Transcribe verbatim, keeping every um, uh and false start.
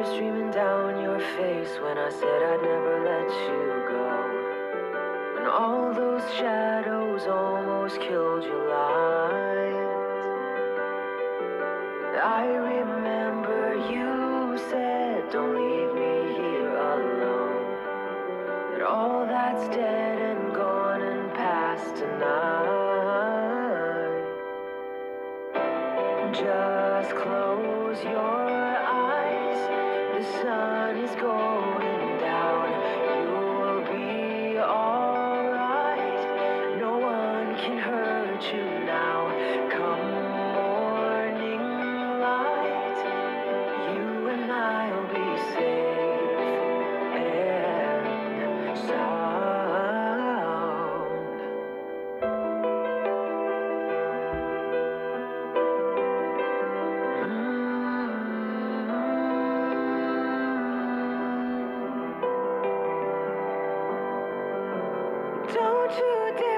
tears streaming down your face when I said I'd never let you go. When all those shadows almost killed your light, I remember you said, don't leave me here alone. But all that's dead and gone and past tonight. Just close your eyes, the sun is going down. You'll be alright, no one can hurt you now. Come morning light, you and I'll be safe and sound. Don't you dare